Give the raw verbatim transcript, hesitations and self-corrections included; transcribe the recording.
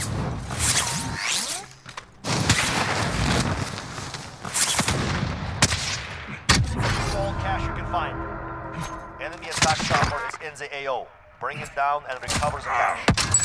All cash you can find. Enemy attack chopper is in the A O. Bring it down and recover the cash.